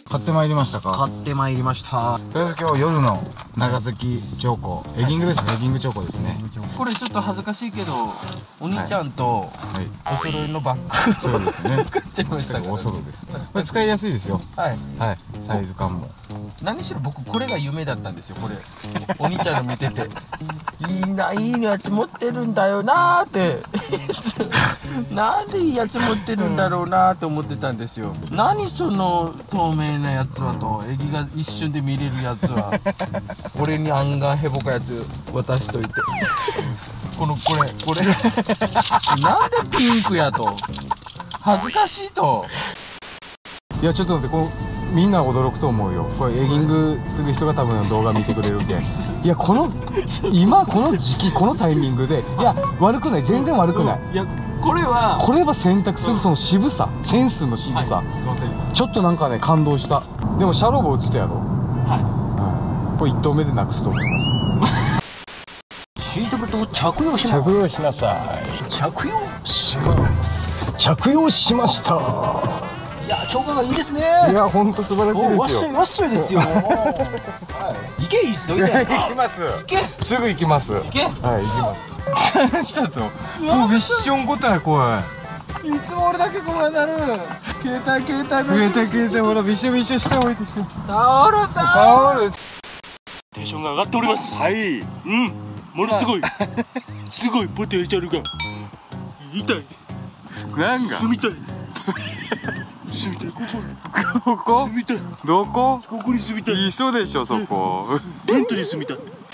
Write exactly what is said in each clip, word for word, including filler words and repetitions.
買ってまいりましたか。 買ってまいりました。 とりあえず今日夜の長崎彫刻、エギングですね。エギング彫刻ですね。 これちょっと恥ずかしいけど、お兄ちゃんとお揃いのバッグ、 そうですね。 買っちゃいましたから。 おそろです。これ使いやすいですよ。 はいはい。サイズ感も。 何しろ僕これが夢だったんですよ。これお兄ちゃんの見てて、いいないいやつ持ってるんだよなーってなんでいいやつ持ってるんだろうなーって思ってたんですよ。何その透明なやつはと、エギが一瞬で見れるやつは俺にあんがへぼかやつ渡しといてこのこれこれなんでピンクやと、恥ずかしいと。 いやちょっと待って、こうみんな驚くと思うよ。これエギングする人が多分動画見てくれるけん。いやこの今この時期このタイミングで、いや悪くない、全然悪くない。 いやこれはこれは選択するその渋さ、センスの渋さ、 はい、すいません。 ちょっとなんかね感動した。でもシャローボ映ったやろ。 はこれいっ投目でなくすと思います。 シートベルトを着用します。 着用しなさい。 着用します着用しました。 いや超過がいいですね。 いや本当素晴らしいですよ。 わっしょいわっしょいですよ。行けいいっすよ。行け。 行きます。 行け。 すぐ行きます。 行け。 はい行きます。したぞ。もうミッション答えこい。 いつも俺だけこうなる。携帯携帯携帯携帯ほらびしょびしょしておいてして。 タオルタタオル。 テンションが上がっております。 はい。 うん。ものすごい。すごいポテンシャルが。痛い。 なんか。 住みたい。住みたい。ここ。 ここ。 住みたい。 どこ。 ここに住みたい。 いいそうでしょそこ。 テントに住みたい。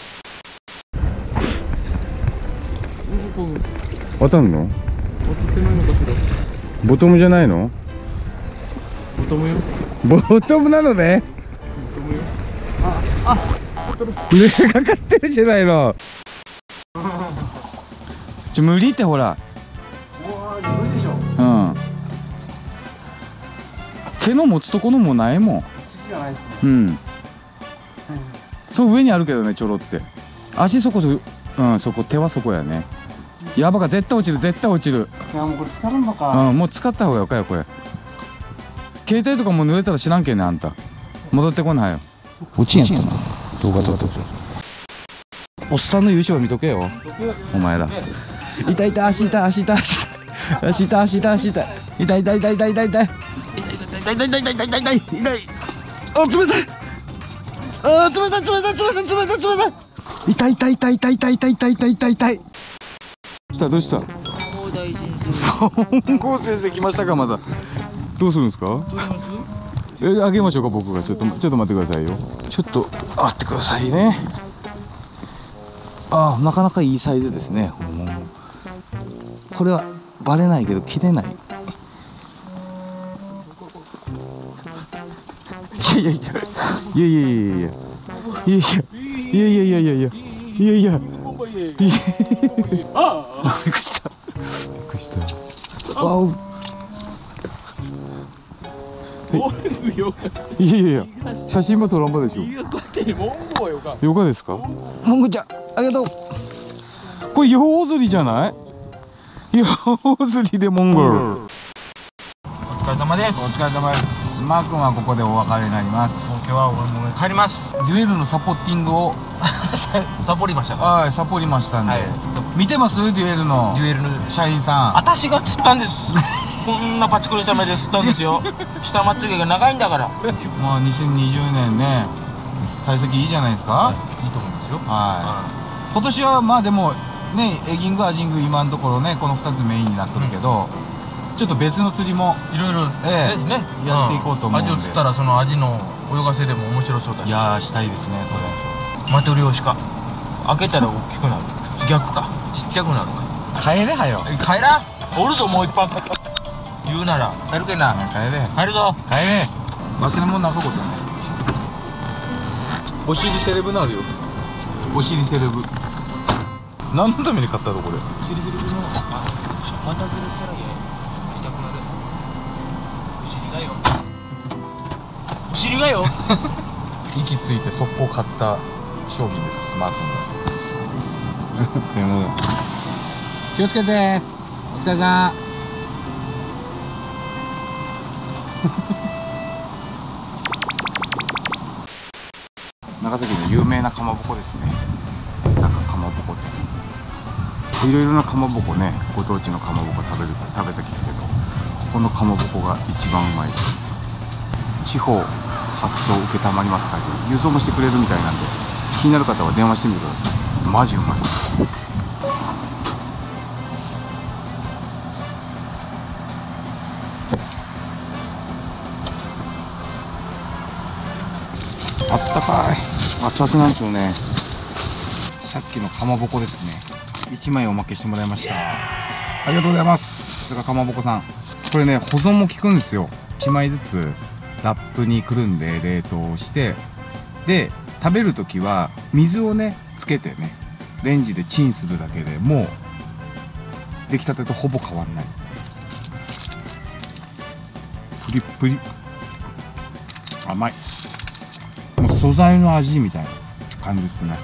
当たんの？ 当たってないのかしら。 ボトムじゃないの？ ボトムよ。 ボトムなのね。 ボトムよ。あ、あ、 上かかってるじゃないの。ちょ無理ってほら。 うわー、よろしいでしょ。 うん。手の持つとこのもないもん。 隙がないですね。 うん。そう上にあるけどねちょろって。足そこそ、うんそこ手はそこやね。やばか絶対落ちる絶対落ちる。 いやもうこれ使うのか。 うんもう使った方がよかよこれ。携帯とかも濡れたら知らんけんねあんた。戻ってこないよ。落ちんやったな。動画撮って。おっさんの優勝は見とけよ。お前ら。痛い痛い足痛い足痛い足痛い足痛い足痛い痛い痛い痛い痛い痛い痛い痛い痛い痛い痛い痛い痛い痛い痛い。あ冷たい。あ冷たい冷たい冷たい冷たい冷たい冷たい。痛い痛い痛い痛い痛い痛い痛い痛い痛い痛い。どうした？本郷先生来ましたかまだ。どうするんですか？えあげましょうか僕がちょっとちょっと待ってくださいよ。ちょっと待ってくださいね。あなかなかいいサイズですね。これはバレないけど切れない。いやいやいやいやいやいやいやいやいやいやいやいやいやいやいやいやいやああびっくりしたびっくりした。あいやいやいや写真も撮らんばでしょ。よかですか。もんごちゃんありがとう。これヨウズリじゃない？ヨウズリでモンゴル。 お疲れ様です。 お疲れ様です。マー君はここでお別れになります。 今日は俺も帰ります。 デュエルのサポーティングをサボりましたか。 はいサポりましたんで、 はい、 見てますデュエルのデュエルの社員さん。 私が釣ったんですこんなパチクリした目で釣ったんですよ下まつげが長いんだから。 もうにせんにじゅうねんね幸先いいじゃないですか。 はい、いいと思いますよ。 はい、今年はまあでもねエギングアジング今のところねこのふたつメインになってるけど、うん、ちょっと別の釣りもいろいろですね、 ええ、やっていこうと思うんで、 アジを釣ったらそのアジの泳がせでも面白そうだし。 いやーしたいですねそれ。 マトリョーシカ開けたら大きくなる。逆かちっちゃくなるか。 帰れはよ。 帰らおるぞもう一泊言うなら帰るけんな。 帰れ帰るぞ帰れ。忘れ物なかことね。お尻セレブなるよ。お尻セレブ何のために買ったのこれ。 お尻セレブのまたずれしたら痛くなる。お尻がよお尻がよ息ついて速攻買った商品です。マー君がすいません気をつけてお疲れさん長崎の有名なかまぼこですね。江坂かまぼこ店。いろいろなかまぼこね、ご当地のかまぼこ食べる食べてきたけど、このかまぼこが一番うまいです。地方発送受けたまりますか、輸送もしてくれるみたいなんで、気になる方は電話してみてください。マジうまい。あったかい。熱々なんですよね。さっきのかまぼこですね。いちまいおまけしてもらいました。ありがとうございます。それからかまぼこさん。これね、保存も効くんですよ。いちまいずつラップにくるんで冷凍して、で、食べるときは水をね、つけてね、レンジでチンするだけでもう、出来たてとほぼ変わんない。プリップリ。甘い。もう素材の味みたいな感じですね。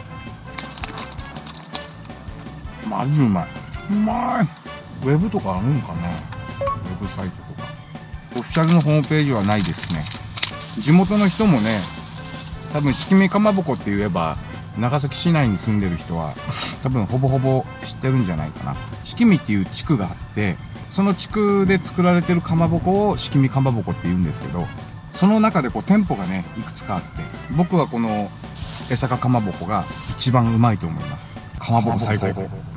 マジうまい。うまい。ウェブとかあるんかね。ウェブサイトとか。オフィシャルのホームページはないですね。地元の人もね、多分しきみかまぼこって言えば、長崎市内に住んでる人は多分ほぼほぼ知ってるんじゃないかな。しきみっていう地区があって、その地区で作られてるかまぼこをしきみかまぼこって言うんですけど、その中でこう店舗がね、いくつかあって、僕はこの江坂かまぼこが一番うまいと思います。かまぼこ最高。